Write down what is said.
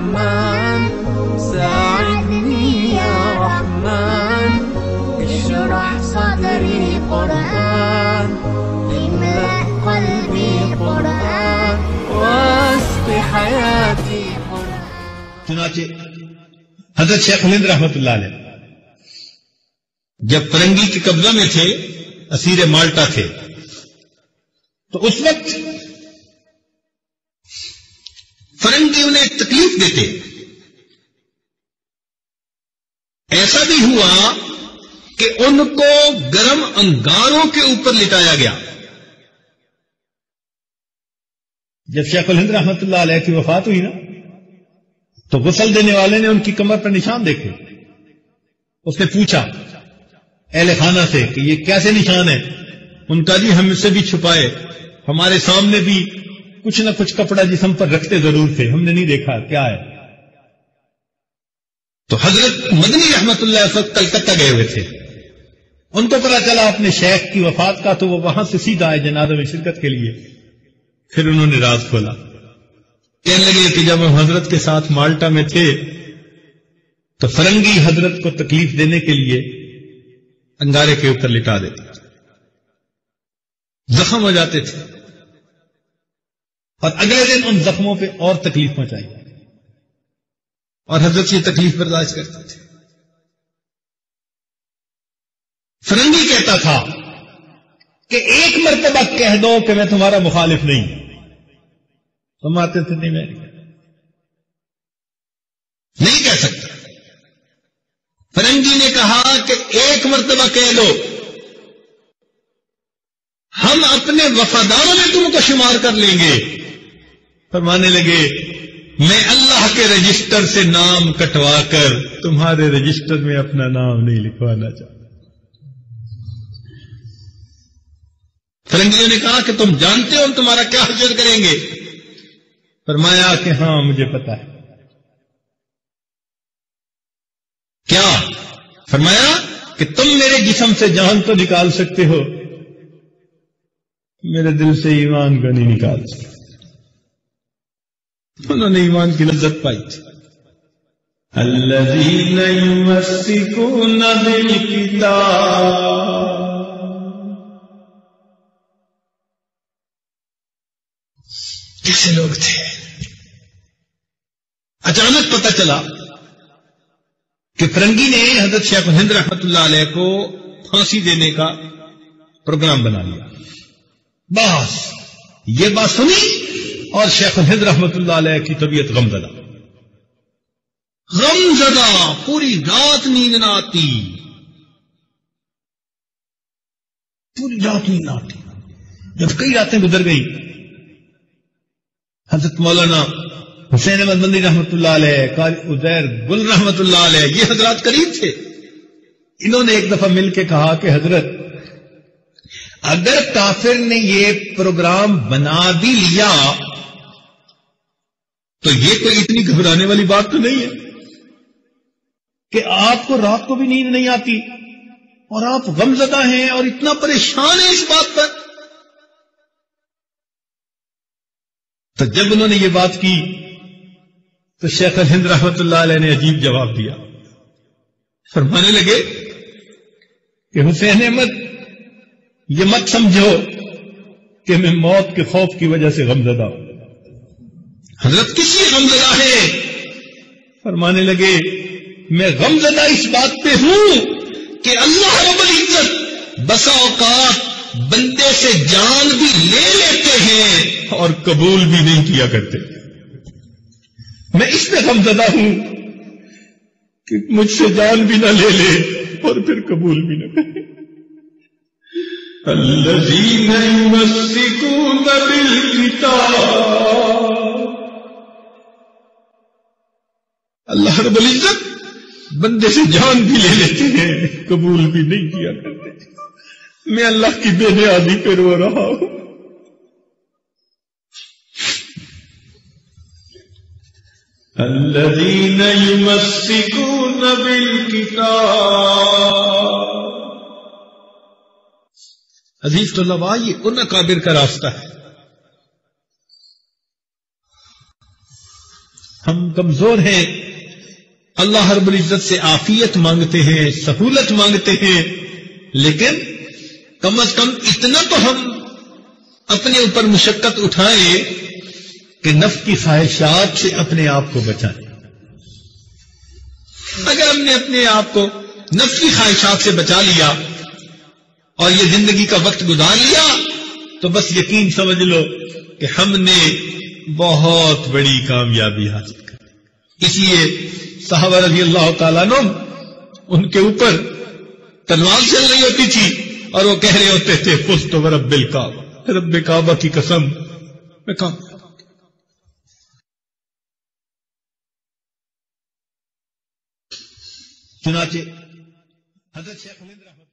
رحمن ساعدني يا رحمن اشرح صدري قرآن املأ قلبي قرآن واسق حياتي قرآن. چنانچہ حضرت شیخ الہند رحمۃ اللہ علیہ جب فرنگی کے قبضہ میں تھے، اسیر مالٹا تھے، تو اس وقت فرنگی انہیں تکلیف دیتے. ایسا بھی ہوا کہ ان کو گرم انگاروں کے اوپر لٹایا گیا. جب شیخ الہند رحمۃ اللہ علیہ کی وفات ہوئی نا، تو غسل دینے والے نے ان کی کمر پر نشان دیکھے. اس نے پوچھا اہل خانہ سے کہ یہ کیسے نشان ہے؟ ان کا جی ہم اس سے بھی چھپائے، ہمارے سامنے بھی کچھ نہ کچھ کپڑا جسم پر رکھتے ضرور تھے، ہم نے نہیں دیکھا کیا ہے. تو حضرت مدنی رحمت اللہ اس وقت کلکتہ گئے ہوئے تھے. ان کو پتا چلا اپنے شیخ کی وفات کا، تو وہ وہاں سے سیدھا آئے جنازہ میں شرکت کے لیے. پھر انہوں نے راز کھولا، کہنے لگے کہ جب ہم حضرت کے ساتھ مالٹا میں تھے تو فرنگی حضرت کو تکلیف دینے کے لیے انگارے کے اوپر لٹا دیتے، زخم ہو جاتے تھے، اور اگلے دن ان زخموں پہ اور تکلیف پہنچائی، اور حضرت یہ تکلیف برداشت کرتے تھے. فرنگی کہتا تھا کہ ایک مرتبہ کہہ دو کہ میں تمہارا مخالف نہیں. تم آتے تھے نہیں، میں نہیں کہہ سکتا. فرنگی نے کہا کہ ایک مرتبہ کہہ دو، ہم اپنے وفاداروں میں تم کو شمار کر لیں گے. فرمانے لگے میں اللہ کے رجسٹر سے نام کٹوا کر تمہارے رجسٹر میں اپنا نام نہیں لکھوانا چاہتا. فرنگیوں نے کہا کہ تم جانتے ہو ہم تمہارا کیا حشر کریں گے؟ فرمایا کہ ہاں مجھے پتا ہے. کیا؟ فرمایا کہ تم میرے جسم سے جان تو نکال سکتے ہو، میرے دل سے ایمان کو نہیں نکال سکتے. انہوں نے ایمان کی لذت پائی تھی. الذین یمسکون بالکتاب، کیسے لوگ تھے. اچانک پتہ چلا کہ فرنگی نے حضرت شیخ الہند رحمۃ اللہ علیہ کو پھانسی دینے کا پروگرام بنا لیا. بس یہ بات سنی اور شیخ الہند رحمۃ اللہ علیہ کی طبیعت غمزدہ، پوری رات نیند نہ آتی، پوری رات نیند نہ آتی. جب کئی راتیں گزر گئی، حضرت مولانا حسین احمد مدنی رحمۃ اللہ علیہ، قاری عزیر گل رحمۃ اللہ علیہ، یہ حضرات قریب تھے. انہوں نے ایک دفعہ مل کے کہا کہ حضرت اگر کافر نے یہ پروگرام بنا بھی لیا تو یہ کوئی اتنی گھبرانے والی بات تو نہیں ہے کہ آپ کو رات کو بھی نیند نہیں آتی اور آپ غمزدہ ہیں اور اتنا پریشان ہیں اس بات پر. تو جب انہوں نے یہ بات کی تو شیخ الہند رحمۃ اللہ علیہ نے عجیب جواب دیا. فرمانے لگے کہ حسین احمد یہ مت سمجھو کہ میں موت کے خوف کی وجہ سے غمزدہ ہوں. حضرت کس لیے غمزدہ ہے؟ فرمانے لگے میں غمزدہ اس بات پہ ہوں کہ اللہ رب العزت بسا اوقات بندے سے جان بھی لے لیتے ہیں اور قبول بھی نہیں کیا کرتے. میں اس پہ غمزدہ ہوں کہ مجھ سے جان بھی نہ لے لے اور پھر قبول بھی نہ کرے. الذین یمسکون بالکتاب، اللہ رب العزت بندے سے جان بھی لے لیتے ہیں، قبول بھی نہیں کیا کرتے. میں اللہ کی بے نیازی پہ رو رہا ہوں. الذین یمسکون بالکتاب. عزیز طلباء، یہ ان اکابر کا راستہ ہے. ہم کمزور ہیں، اللہ رب العزت سے عافیت مانگتے ہیں، سہولت مانگتے ہیں، لیکن کم از کم اتنا تو ہم اپنے اوپر مشقت اٹھائیں کہ نفس کی خواہشات سے اپنے آپ کو بچائیں۔ اگر ہم نے اپنے آپ کو نفس کی خواہشات سے بچا لیا اور یہ زندگی کا وقت گزار لیا تو بس یقین سمجھ لو کہ ہم نے بہت بڑی کامیابی حاصل کی۔ اس لیے صحابہ رضی اللہ تعالیٰ عنہ ان کے اوپر تلوار چل رہی ہوتی تھی اور وہ کہہ رہے ہوتے تھے فزت برب الکعبہ، رب کعبہ کی قسم میں کام۔ چنانچہ حضرت شیخ الہند رحمۃ